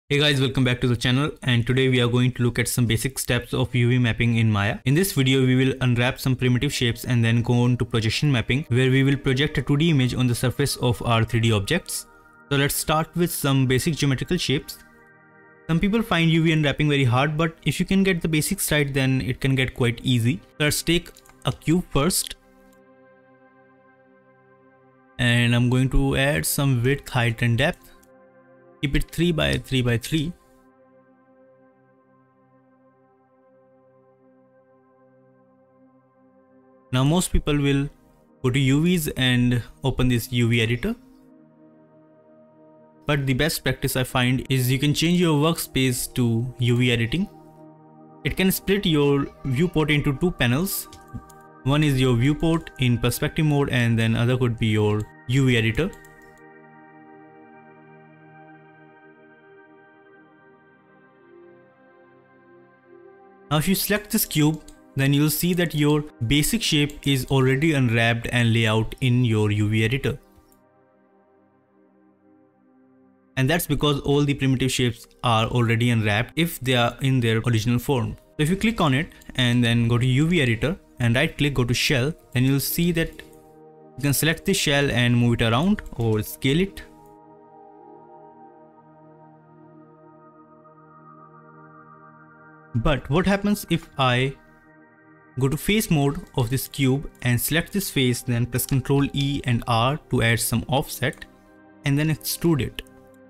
Hey guys, welcome back to the channel, and today we are going to look at some basic steps of UV mapping in Maya. In this video we will unwrap some primitive shapes and then go on to projection mapping, where we will project a 2D image on the surface of our 3D objects. So let's start with some basic geometrical shapes. Some people find UV unwrapping very hard, but if you can get the basics right then it can get quite easy. Let's take a cube first. And I'm going to add some width, height and depth. Keep it 3 by 3 by 3. Now most people will go to UVs and open this UV editor. But the best practice I find is you can change your workspace to UV editing. It can split your viewport into two panels. One is your viewport in perspective mode and then other could be your UV editor. Now if you select this cube, then you'll see that your basic shape is already unwrapped and laid out in your UV editor. And that's because all the primitive shapes are already unwrapped if they are in their original form. So if you click on it and then go to UV editor and right click, go to shell, then you'll see that you can select the shell and move it around or scale it. But what happens if I go to face mode of this cube and select this face, then press Ctrl E and R to add some offset and then extrude it.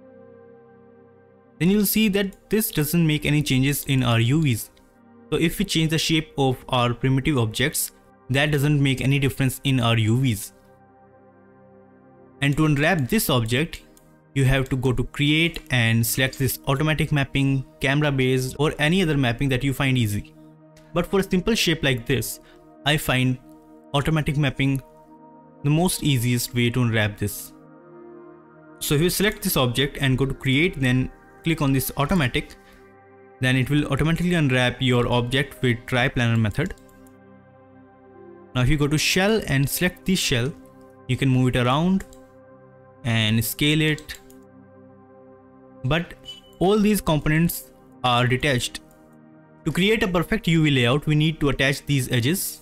Then you'll see that this doesn't make any changes in our UVs. So if we change the shape of our primitive objects, that doesn't make any difference in our UVs. And to unwrap this object, you have to go to create and select this automatic mapping, camera based or any other mapping that you find easy. But for a simple shape like this, I find automatic mapping the most easiest way to unwrap this. So if you select this object and go to create, then click on this automatic, then it will automatically unwrap your object with triplanar method. Now if you go to shell and select this shell, you can move it around and scale it. But all these components are detached. To create a perfect UV layout, we need to attach these edges.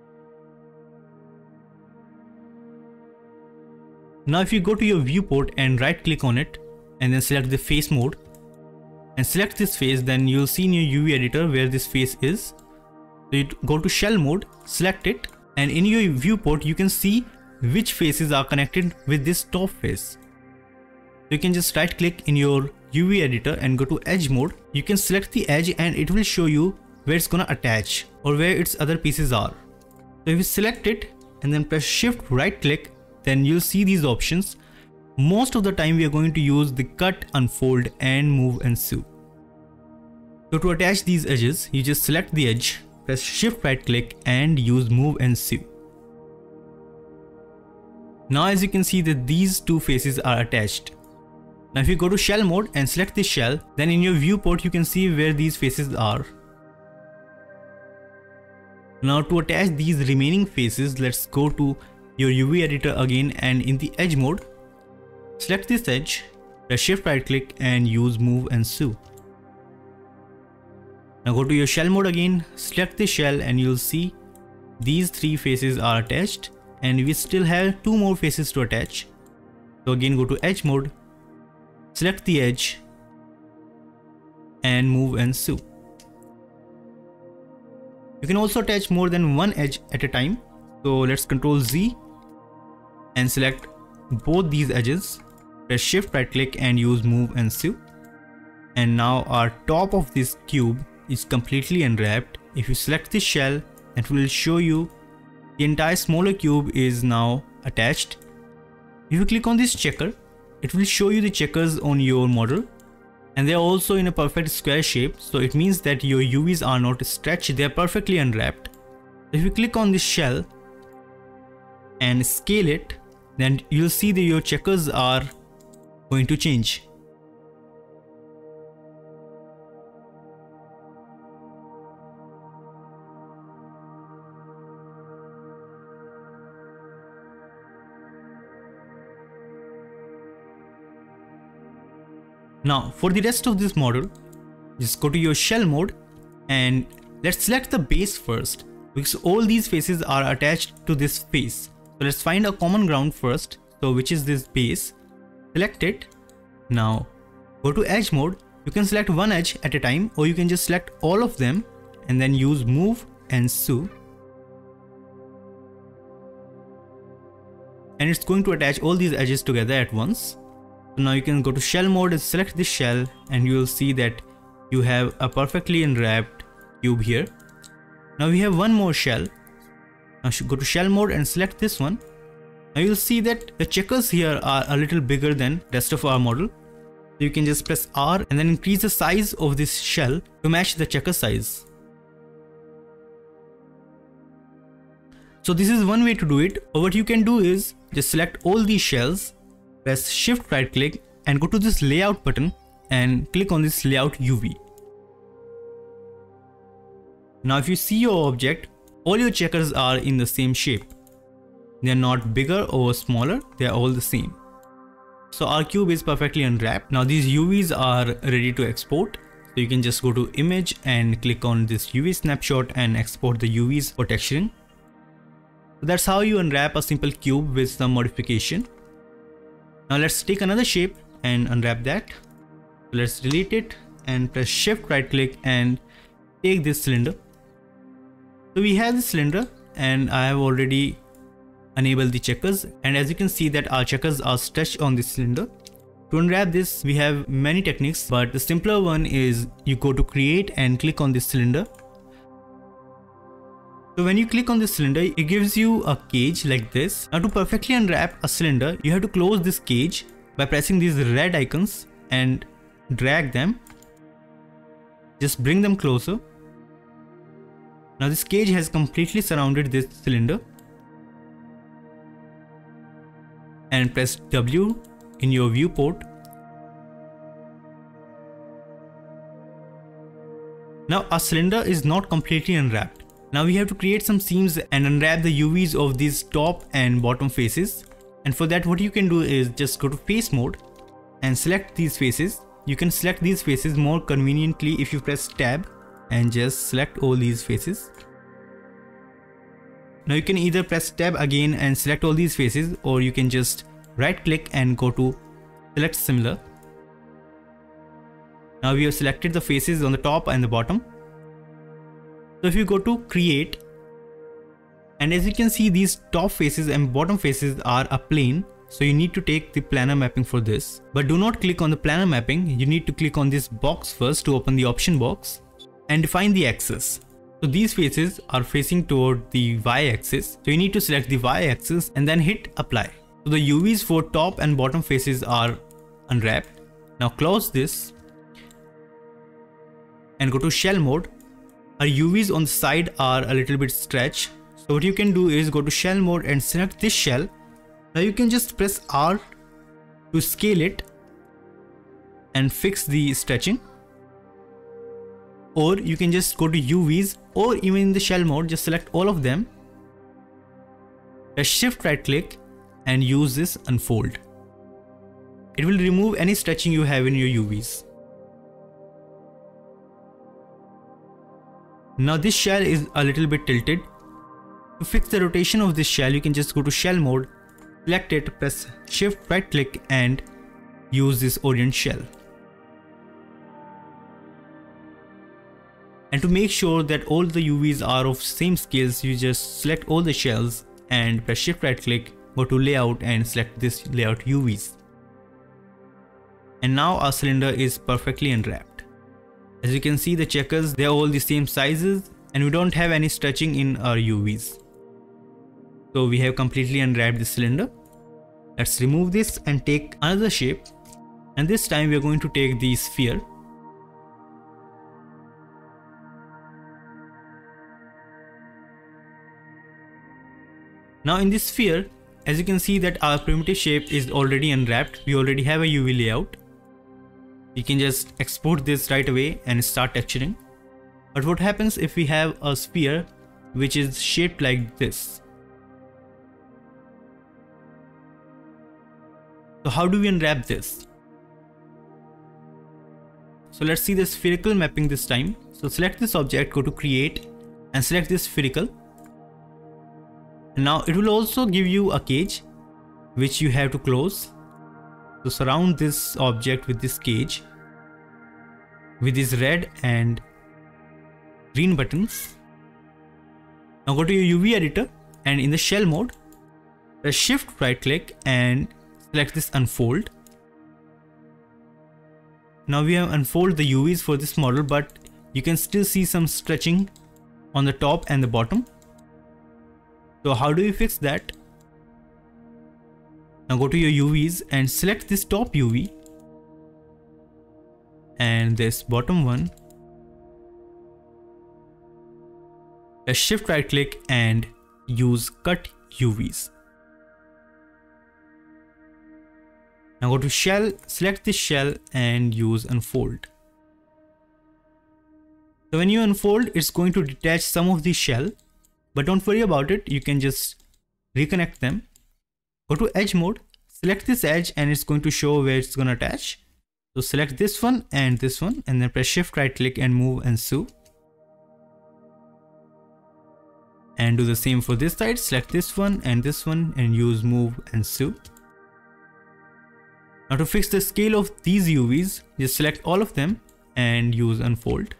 Now if you go to your viewport and right click on it and then select the face mode and select this face, then you'll see in your UV editor where this face is. So you go to shell mode, select it, and in your viewport you can see which faces are connected with this top face. You can just right click in your UV editor and go to edge mode. You can select the edge and it will show you where it's gonna attach or where its other pieces are. So if you select it and then press shift right click, then you'll see these options. Most of the time we are going to use the cut, unfold and move and sew. So to attach these edges, you just select the edge, press shift right click and use move and sew. Now as you can see that these two faces are attached. Now if you go to shell mode and select this shell, then in your viewport you can see where these faces are. Now to attach these remaining faces, let's go to your UV editor again and in the edge mode, select this edge, press shift right click and use move and sew. Now go to your shell mode again, select the shell and you'll see these three faces are attached and we still have two more faces to attach. So again go to edge mode, select the edge and move and sew. You can also attach more than one edge at a time. So let's Ctrl Z and select both these edges, press shift right click and use move and sew. And now our top of this cube is completely unwrapped. If you select this shell, it will show you the entire smaller cube is now attached. If you click on this checker, it will show you the checkers on your model and they are also in a perfect square shape, so it means that your UVs are not stretched, they are perfectly unwrapped. If you click on this shell and scale it, then you'll see that your checkers are going to change. Now for the rest of this model, just go to your shell mode and let's select the base first, because all these faces are attached to this face. So let's find a common ground first, so which is this base. Select it. Now go to edge mode. You can select one edge at a time, or you can just select all of them and then use move and sew. And it's going to attach all these edges together at once. So now you can go to shell mode and select this shell, and you will see that you have a perfectly unwrapped cube here. Now we have one more shell. Now go to shell mode and select this one. Now you'll see that the checkers here are a little bigger than rest of our model. So you can just press R and then increase the size of this shell to match the checker size. So this is one way to do it. Or what you can do is just select all these shells, press shift right click and go to this layout button and click on this layout UV. Now if you see your object, all your checkers are in the same shape. They are not bigger or smaller, they are all the same. So our cube is perfectly unwrapped. Now these UVs are ready to export. So you can just go to image and click on this UV snapshot and export the UVs for texturing. So that's how you unwrap a simple cube with some modification. Now let's take another shape and unwrap that. So let's delete it and press shift right click and take this cylinder. So we have this cylinder and I have already enabled the checkers, and as you can see that our checkers are stretched on this cylinder. To unwrap this we have many techniques, but the simpler one is you go to create and click on this cylinder. So when you click on this cylinder, it gives you a cage like this. Now to perfectly unwrap a cylinder, you have to close this cage by pressing these red icons and drag them. Just bring them closer. Now this cage has completely surrounded this cylinder. And press W in your viewport. Now our cylinder is not completely unwrapped. Now we have to create some seams and unwrap the UVs of these top and bottom faces. And for that what you can do is just go to face mode and select these faces. You can select these faces more conveniently if you press tab and just select all these faces. Now you can either press tab again and select all these faces, or you can just right click and go to select similar. Now we have selected the faces on the top and the bottom. So if you go to create, and as you can see these top faces and bottom faces are a plane, so you need to take the planar mapping for this. But do not click on the planar mapping, you need to click on this box first to open the option box and define the axis. So these faces are facing toward the y-axis, so you need to select the y-axis and then hit apply. So the UVs for top and bottom faces are unwrapped. Now close this and go to shell mode. Our UVs on the side are a little bit stretched, so what you can do is go to shell mode and select this shell. Now you can just press R to scale it and fix the stretching. Or you can just go to UVs, or even in the shell mode just select all of them, press shift right click and use this unfold. It will remove any stretching you have in your UVs. Now this shell is a little bit tilted. To fix the rotation of this shell, you can just go to shell mode, select it, press shift right click and use this orient shell. And to make sure that all the UVs are of same scales, you just select all the shells and press shift right click, go to layout and select this layout UVs. And now our cylinder is perfectly unwrapped. As you can see the checkers, they are all the same sizes and we don't have any stretching in our UVs. So we have completely unwrapped the cylinder. Let's remove this and take another shape, and this time we are going to take the sphere. Now in this sphere, as you can see that our primitive shape is already unwrapped. We already have a UV layout. You can just export this right away and start texturing. But what happens if we have a sphere which is shaped like this? So how do we unwrap this? So let's see the spherical mapping this time. So select this object, go to create and select this spherical. And now it will also give you a cage which you have to close. So surround this object with this cage with these red and green buttons. Now go to your UV editor and in the shell mode, press shift right click and select this unfold. Now we have unfolded the UVs for this model, but you can still see some stretching on the top and the bottom. So how do you fix that? Now go to your UVs and select this top UV and this bottom one. Press shift right click and use cut UVs. Now go to shell, select this shell and use unfold. So when you unfold, it's going to detach some of the shell, but don't worry about it, you can just reconnect them. Go to edge mode, select this edge and it's going to show where it's going to attach. So select this one and then press shift right click and move and sew. And do the same for this side, select this one and use move and sew. Now to fix the scale of these UVs, just select all of them and use unfold.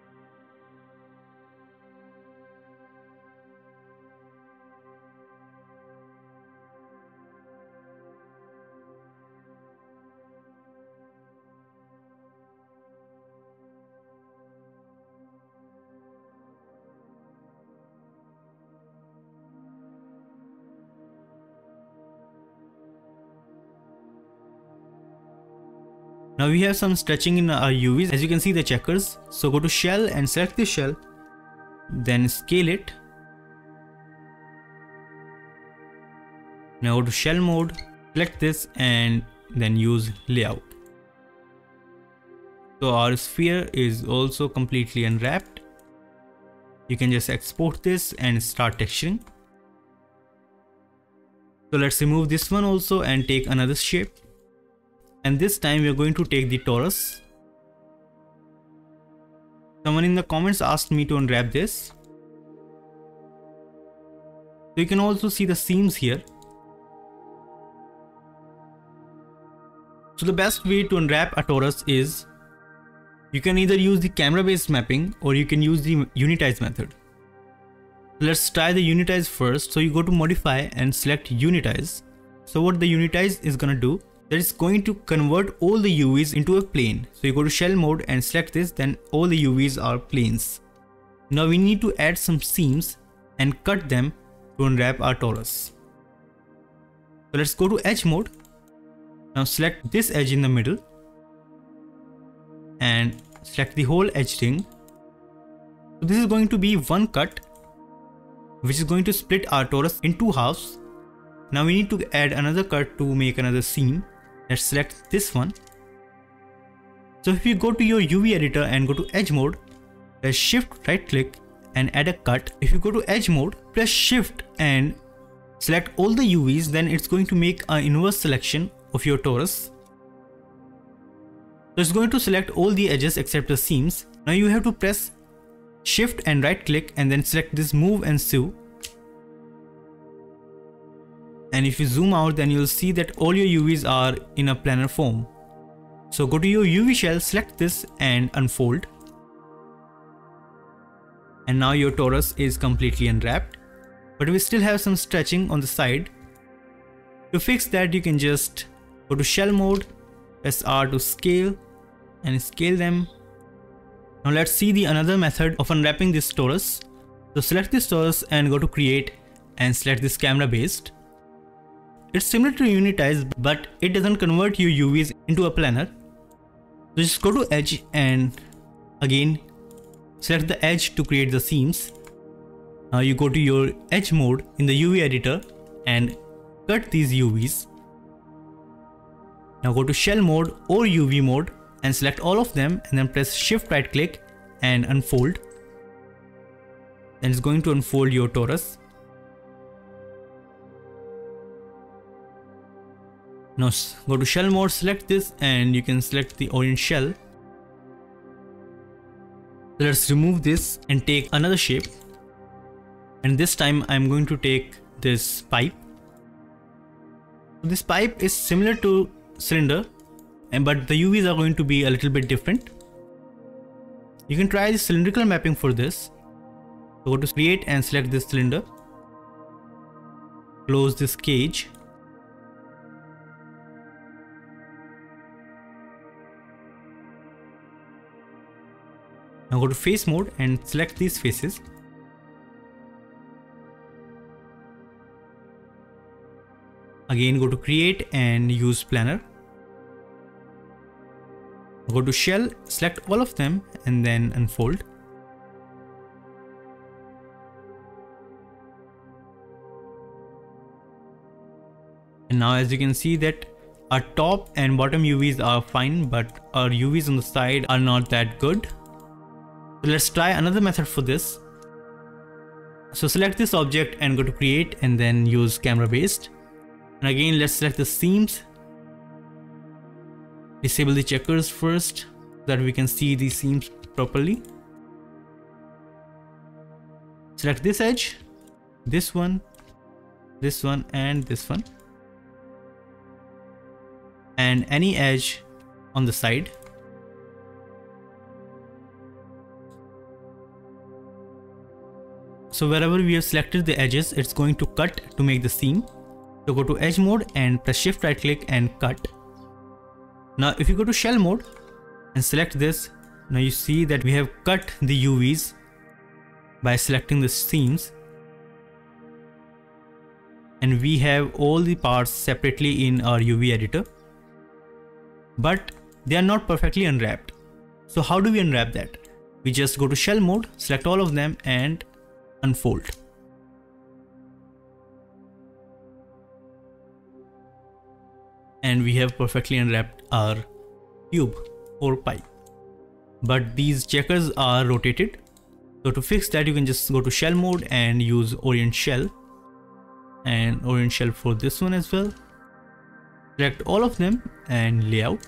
Now we have some stretching in our UVs, as you can see the checkers. So go to shell and select the shell, then scale it. Now go to shell mode, select this and then use layout. So our sphere is also completely unwrapped. You can just export this and start texturing. So let's remove this one also and take another shape. And this time we are going to take the torus. Someone in the comments asked me to unwrap this. So you can also see the seams here. So the best way to unwrap a torus is, you can either use the camera based mapping or you can use the unitize method. Let's try the unitize first. So you go to modify and select unitize. So what the unitize is gonna do, that is going to convert all the UVs into a plane. So you go to shell mode and select this, then all the UVs are planes. Now we need to add some seams and cut them to unwrap our torus. So let's go to edge mode. Now select this edge in the middle and select the whole edge ring. So this is going to be one cut, which is going to split our torus in two halves. Now we need to add another cut to make another seam. Let's select this one. So if you go to your UV editor and go to edge mode, press shift right click and add a cut. If you go to edge mode, press shift and select all the UVs, then it's going to make an inverse selection of your torus. So it's going to select all the edges except the seams. Now you have to press shift and right click and then select this move and sew. And if you zoom out, then you'll see that all your UVs are in a planar form. So go to your UV shell, select this and unfold. And now your torus is completely unwrapped, but we still have some stretching on the side. To fix that, you can just go to shell mode, press R to scale and scale them. Now let's see the another method of unwrapping this torus. So select this torus and go to create and select this camera based. It's similar to unitize, but it doesn't convert your UVs into a planar. So just go to edge and again select the edge to create the seams. Now you go to your edge mode in the UV editor and cut these UVs. Now go to shell mode or UV mode and select all of them and then press shift right click and unfold. Then it's going to unfold your torus. Now go to shell mode, select this and you can select the orange shell. Let's remove this and take another shape. And this time I'm going to take this pipe. This pipe is similar to cylinder, but the UVs are going to be a little bit different. You can try the cylindrical mapping for this. So go to create and select this cylinder. Close this cage. Now go to face mode and select these faces. Again go to create and use planner. Go to shell, select all of them and then unfold. And now as you can see that our top and bottom UVs are fine, but our UVs on the side are not that good. So let's try another method for this. So select this object and go to create and then use camera based. And again let's select the seams. Disable the checkers first so that we can see the seams properly. Select this edge, this one and this one. And any edge on the side. So wherever we have selected the edges, it's going to cut to make the seam. So go to edge mode and press shift right click and cut. Now if you go to shell mode and select this, now you see that we have cut the UVs by selecting the seams. And we have all the parts separately in our UV editor. But they are not perfectly unwrapped. So how do we unwrap that? We just go to shell mode, select all of them and unfold. And we have perfectly unwrapped our cube or pipe. But these checkers are rotated. So to fix that, you can just go to shell mode and use orient shell. And orient shell for this one as well. Select all of them and layout.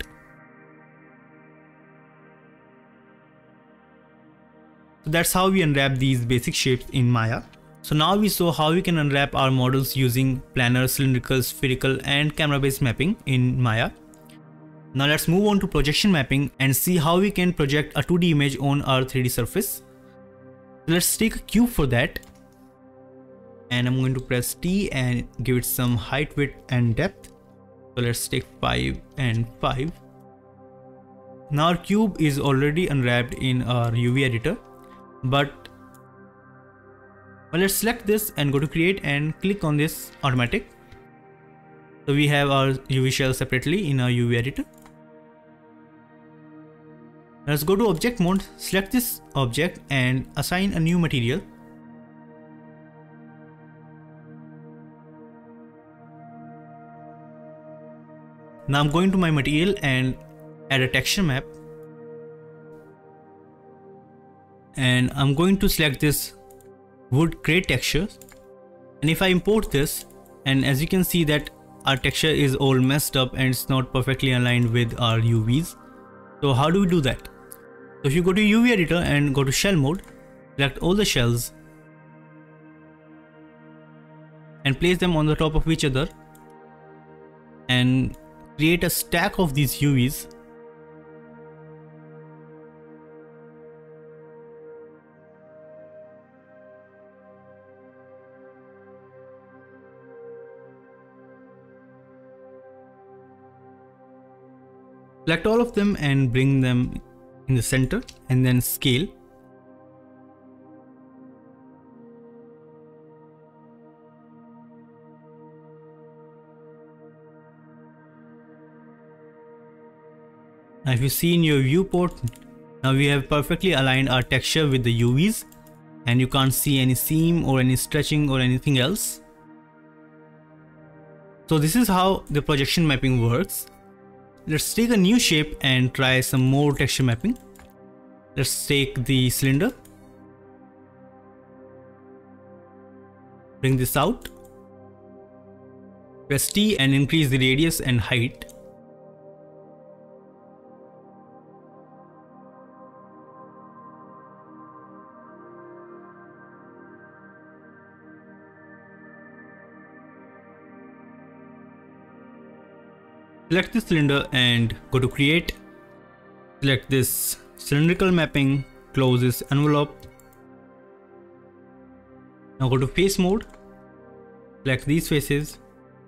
So that's how we unwrap these basic shapes in Maya. So now we saw how we can unwrap our models using planar, cylindrical, spherical and camera based mapping in Maya. Now let's move on to projection mapping and see how we can project a 2D image on our 3D surface. Let's take a cube for that. And I'm going to press T and give it some height, width and depth. So let's take 5 and 5. Now our cube is already unwrapped in our UV editor. But let's select this and go to create and click on this automatic. So we have our UV shell separately in our UV editor. Let's go to object mode, select this object and assign a new material. Now I'm going to my material and add a texture map. And I'm going to select this wood crate texture. And if I import this, and as you can see that our texture is all messed up and it's not perfectly aligned with our UVs. So how do we do that? So if you go to UV editor and go to shell mode, select all the shells and place them on the top of each other and create a stack of these UVs. Select all of them and bring them in the center and then scale. Now if you see in your viewport, now we have perfectly aligned our texture with the UVs and you can't see any seam or any stretching or anything else. So this is how the projection mapping works. Let's take a new shape and try some more texture mapping. Let's take the cylinder. Bring this out. Press T and increase the radius and height. Select the cylinder and go to create. Select this cylindrical mapping, close this envelope. Now go to face mode, select these faces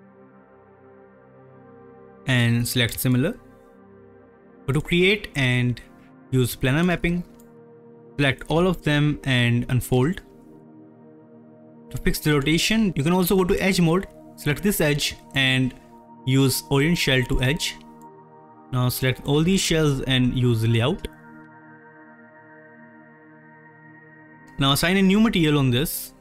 and select similar. Go to create and use planar mapping. Select all of them and unfold. To fix the rotation, you can also go to edge mode, select this edge and use orient shell to edge. Now select all these shells and use layout. Now assign a new material on this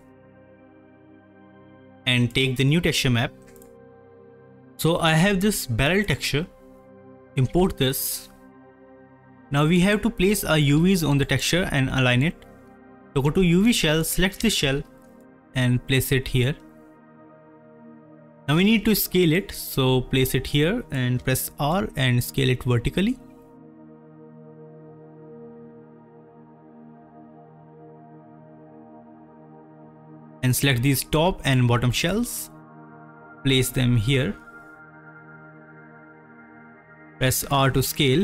and take the new texture map. So I have this barrel texture, import this. Now we have to place our UVs on the texture and align it. So go to UV shell, select this shell and place it here. Now we need to scale it, so place it here and press R and scale it vertically. And select these top and bottom shells, place them here. Press R to scale.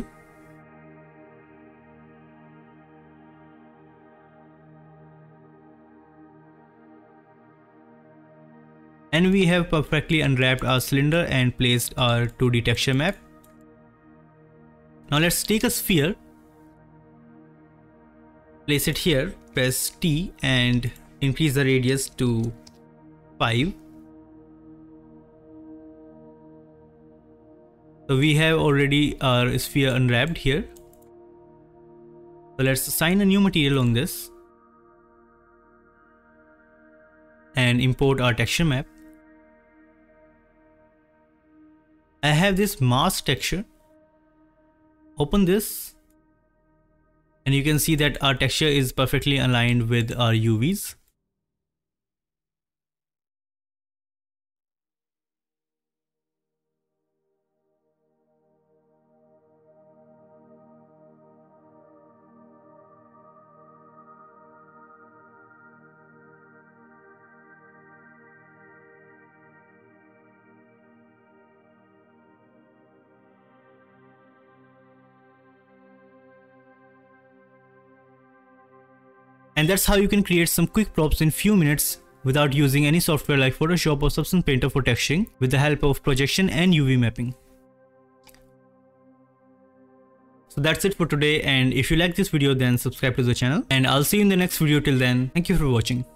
And we have perfectly unwrapped our cylinder and placed our 2D texture map. Now let's take a sphere, place it here, press T and increase the radius to 5. So we have already our sphere unwrapped here. So let's assign a new material on this and import our texture map. I have this mask texture. Open this and you can see that our texture is perfectly aligned with our UVs. And that's how you can create some quick props in few minutes without using any software like Photoshop or Substance Painter for texturing, with the help of projection and UV mapping. So that's it for today, and if you like this video then subscribe to the channel and I'll see you in the next video. Till then, thank you for watching.